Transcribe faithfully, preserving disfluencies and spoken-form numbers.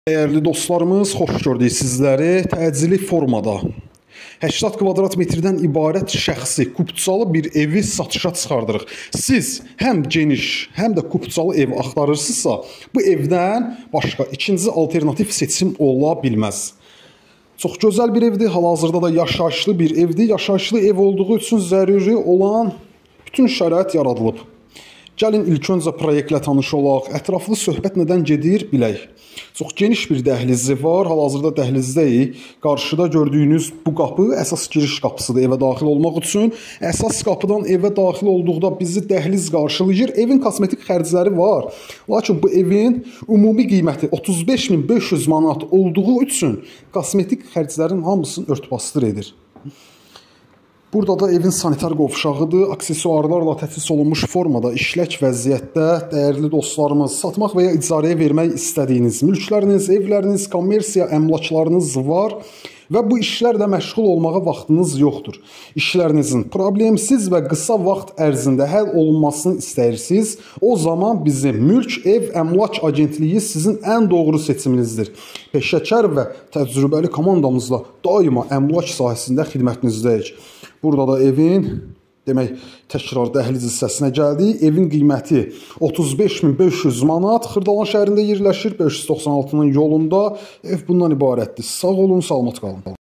Değerli dostlarımız, xoş gördük sizləri təcili formada səksən kvadrat metrdən ibarət şəxsi kubçalı bir evi satışa çıxardırıq. Siz həm geniş, həm də kubçalı ev axtarırsınızsa, bu evdən başqa ikinci alternativ seçim ola bilməz. Çox gözəl bir evdir, hal-hazırda da yaşayışlı bir evdir. Yaşayışlı ev olduğu üçün zəruri olan bütün şərait yaradılıb. Gəlin ilk öncə proyektlə tanış olaq, ətraflı söhbət nədən gedir bilək. Çox geniş bir dəhlizi var, hal-hazırda dəhlizdəyik. Qarşıda gördüyünüz bu qapı əsas giriş qapısıdır evə daxil olmaq üçün. Əsas qapıdan evə daxil olduqda bizi dəhliz qarşılayır. Evin kosmetik xərcləri var. Lakin bu evin ümumi qiyməti otuz beş min beş yüz manat olduğu üçün kosmetik xərclərin hamısını ört-basdır edir. Burada da evin sanitar qovşağıdır. Aksesuarlarla təchiz olunmuş formada, işlək vəziyyətdə dəyərli dostlarımız, satmaq və ya icarəyə vermək istədiyiniz mülkləriniz, evləriniz, kommersiya əmlaklarınız var və bu işlərlə məşğul olmağa vaxtınız yoxdur. İşlərinizin problemsiz və qısa vaxt ərzində həll olunmasını istəyirsiniz. O zaman bizim Mülk Ev Əmlak Agentliyi sizin ən doğru seçiminizdir. Peşəkar və təcrübəli komandamızla daima əmlak sahəsində xidmətinizdəyik. Burada da evin, demək, təkrar dəhliz hissəsinə gəldik. Evin qiyməti otuz beş min beş yüz manat. Xırdalan şəhərində yerləşir, beş yüz doxsan altının yolunda. Ev bundan ibarətdir. Sağ olun, salamat qalın.